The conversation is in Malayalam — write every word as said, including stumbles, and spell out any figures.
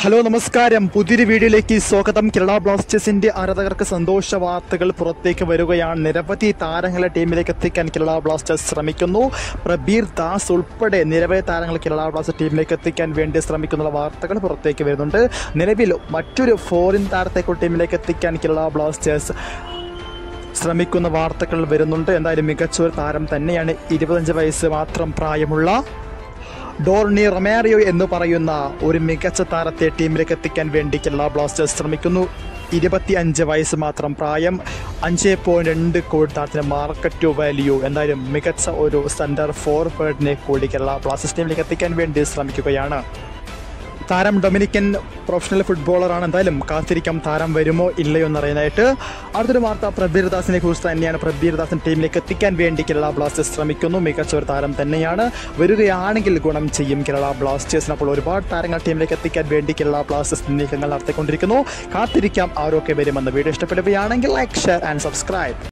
ഹലോ നമസ്കാരം പുതിയൊരു വീഡിയോയിലേക്ക് സ്വാഗതം. കേരള ബ്ലാസ്റ്റേഴ്സിന്റെ ആരാധകർക്ക് സന്തോഷ വാർത്തകൾ പുറത്തേക്ക് വരികയാണ്. നിരവധി താരങ്ങളെ ടീമിലേക്ക് എത്തിക്കാൻ കേരള ബ്ലാസ്റ്റേഴ്സ് ശ്രമിക്കുന്നു. പ്രബീർ ദാസ് ഉൾപ്പെടെ നിരവധി താരങ്ങൾ കേരള ബ്ലാസ്റ്റേഴ്സ് ടീമിലേക്ക് എത്തിക്കാൻ വേണ്ടി ശ്രമിക്കുന്ന വാർത്തകൾ പുറത്തേക്ക് വരുന്നുണ്ട്. നിലവിൽ മറ്റൊരു ഫോറിൻ താരത്തെ ടീമിലേക്ക് എത്തിക്കാൻ കേരള ബ്ലാസ്റ്റേഴ്സ് ശ്രമിക്കുന്ന വാർത്തകൾ വരുന്നുണ്ട്. എന്തായാലും മികച്ച ഒരു താരം തന്നെയാണ്. ഇരുപത്തഞ്ച് വയസ്സ് മാത്രം പ്രായമുള്ള ഡോർണി റൊമാരിയോ എന്ന് പറയുന്ന ഒരു മികച്ച താരത്തെ ടീമിലേക്ക് എത്തിക്കാൻ വേണ്ടി കേരള ബ്ലാസ്റ്റേഴ്സ് ശ്രമിക്കുന്നു. ഇരുപത്തി അഞ്ച് വയസ്സ് മാത്രം പ്രായം, അഞ്ച് പോയിന്റ് രണ്ട് കോടി താരത്തിന് മാർക്കറ്റ് വാല്യൂ. എന്തായാലും മികച്ച ഒരു സെൻറ്റർ ഫോർവേഡിനെ കൂടി കേരള ബ്ലാസ്റ്റേഴ്സ് ടീമിലേക്ക് എത്തിക്കാൻ വേണ്ടി ശ്രമിക്കുകയാണ്. താരം ഡൊമിനിക്കൻ പ്രൊഫഷണൽ ഫുട്ബോളറാണ്. എന്തായാലും കാത്തിരിക്കാം താരം വരുമോ ഇല്ലയോ എന്നറിയാനായിട്ട്. അടുത്തൊരു വാർത്ത പ്രബീർ ദാസിനെ കുറിച്ച് തന്നെയാണ്. പ്രബീർ ദാസിനെ ടീമിലേക്ക് എത്തിക്കാൻ വേണ്ടി കേരള ബ്ലാസ്റ്റേഴ്സ് ശ്രമിക്കുന്നു. മികച്ച ഒരു താരം തന്നെയാണ്. വരികയാണെങ്കിൽ ഗുണം ചെയ്യും കേരള ബ്ലാസ്റ്റേഴ്സിന്. അപ്പോൾ ഒരുപാട് താരങ്ങൾ ടീമിലേക്ക് എത്തിക്കാൻ വേണ്ടി കേരള ബ്ലാസ്റ്റേഴ്സ് നീക്കങ്ങൾ നടത്തിക്കൊണ്ടിരിക്കുന്നു. കാത്തിരിക്കാം ആരൊക്കെ വരുമെന്ന്. വീഡിയോ ഇഷ്ടപ്പെടുകയാണെങ്കിൽ ലൈക്ക്, ഷെയർ ആൻഡ് സബ്സ്ക്രൈബ്.